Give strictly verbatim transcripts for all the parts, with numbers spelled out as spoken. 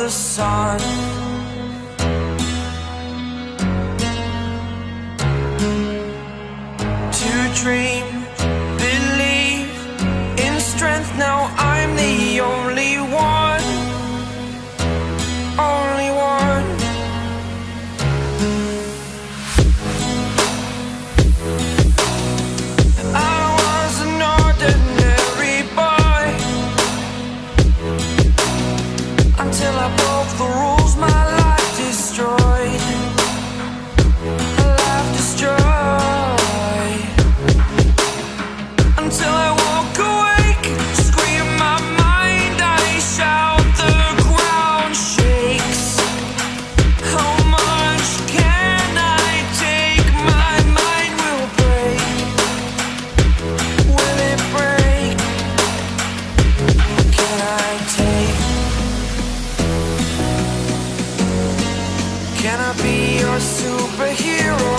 the sun. To dream, believe in strength. Now I'm the only one, only one. I was an ordinary boy until I broke the rules. My life destroyed, my life destroyed. Until I walk awake, scream my mind, I shout, the ground shakes. How much can I take? My mind will break. Will it break? Can I take? Can I be your superhero?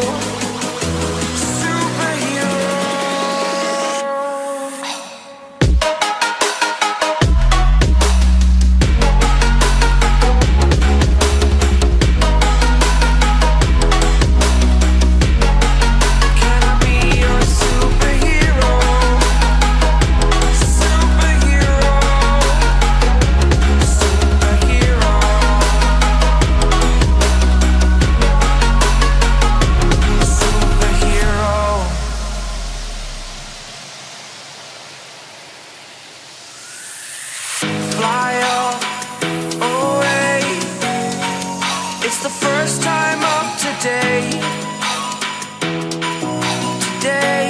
Fly up away. It's the first time of today. Today.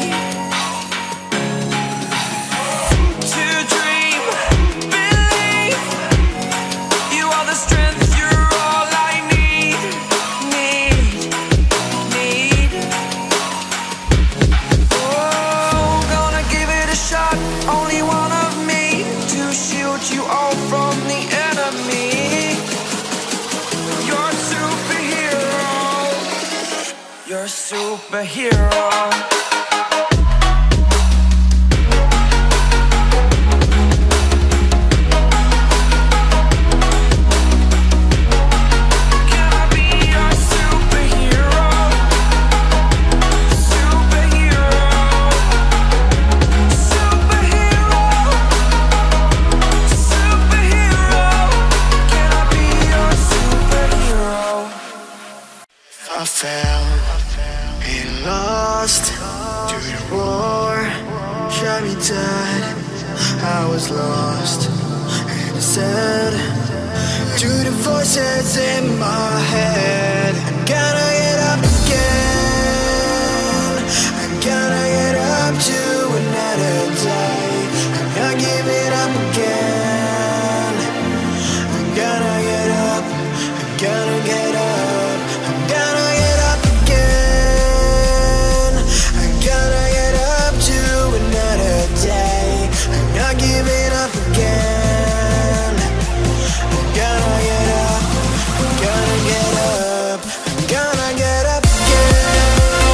To dream, believe. You are the strength, you're all I need. Need, need. Oh, gonna give it a shot. Only one of me to shield you all from the enemy. You're a superhero. You're a superhero. Can I be your superhero? Superhero. Superhero. Superhero. Can I be your superhero? I fell and lost to the roar, shot me dead. I was lost and I said to the voices in my head, I'm gonna get up again. I'm gonna get up to another day. I'm not giving up again. I'm gonna get up. I'm gonna get up. I'm gonna get up again. I'm gonna get up to another day. I'm not giving up again. I'm gonna get up. I'm gonna get up. I'm gonna get up again.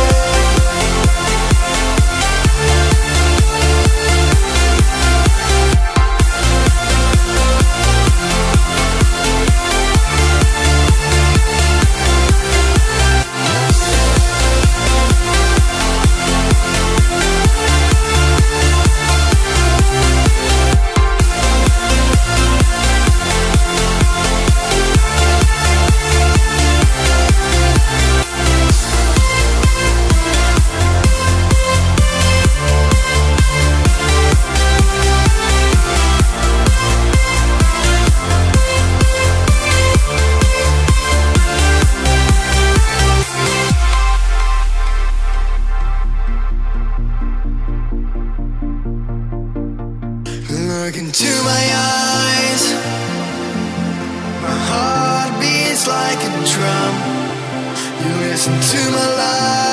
Look into my eyes. My heart beats like a drum. You listen to my lies.